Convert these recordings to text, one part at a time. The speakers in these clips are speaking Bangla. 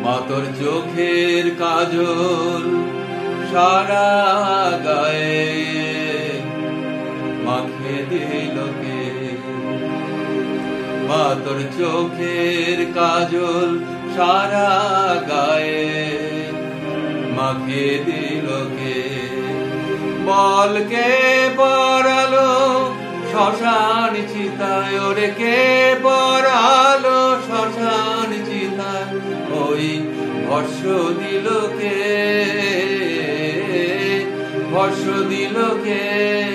মা তোর চোখের কাজল সারা গায়ে মাখে দিল কে? মা তোর চোখের কাজল সারা গায়ে মাখে দিল কে? বল কে পরালো শ্মশান চিতায়? ওরে কে পরালো শ্মশান চিতায়? ওই ভস্য দিল কে? ভস্য দিল কে?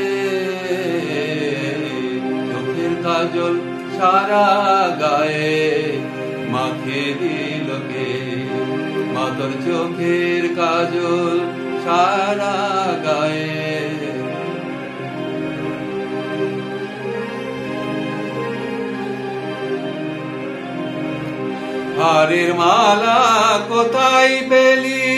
চোখের কাজল সারা গায়ে মাখে দিল কে? মা তোর চোখের কাজল সারা গায়ে। হারের মালা কোথায় পেলি?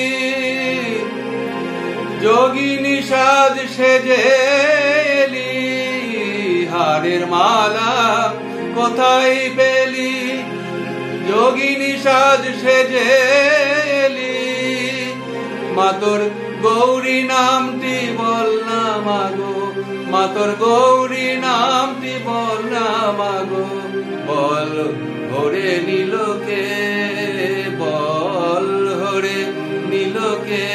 যোগিনী সাজ সেজেলি। হারের মালা কোথায় পেলি? যোগিনী সাজ সেজেলি। মা তোর গৌরী নামটি বল না মাগো, মা তোর গৌরী নামটি বল না মাগো। বল হরে নিল কে? বল হরে নিল কে?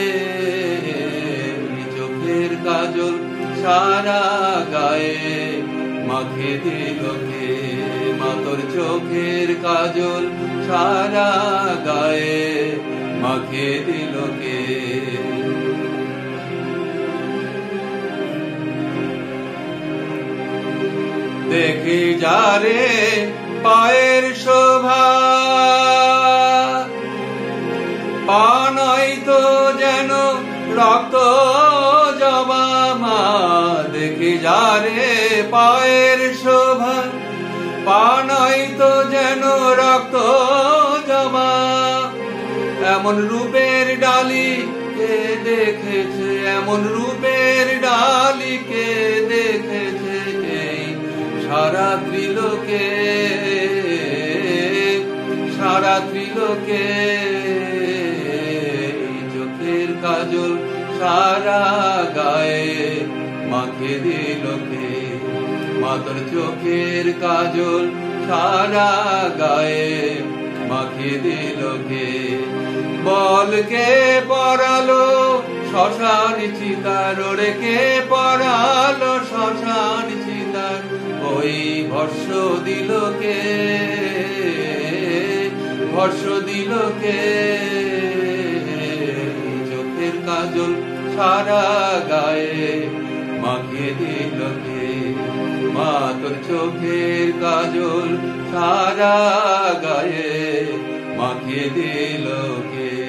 চোখের কাজল সারা গায়ে মাখে দিল কে? মা তোর চোখের কাজল সারা গায়ে মাখে দিল কে? দেখি যারে পায়ের শোভা, পা নয় তো যেন রক্ত জবা। মা দেখি যারে পায়ের শোভা, পা নয় তো যেন রক্ত জবা। এমন রূপের ডালি কে দেখেছে? এমন রূপের ডালি কে দেখেছে? সারা ত্রিলোকে, সারা ত্রিলোকে। চোখের কাজল সারা গায়ে মাখে দিল কে? মা তোর চোখের কাজল সারা গায়ে মাখে দিল কে? বল কে পরালো শ্মশান চিতার? ওরে কে পরালো শ্মশান চিতার? ওই ভস্য দিল কে? ভস্য দিল কে? চোখের কাজল সারা গায়ে মাখে দিল কে? মা তোর চোখের কাজল সারা গায়ে মাখে দিল কে?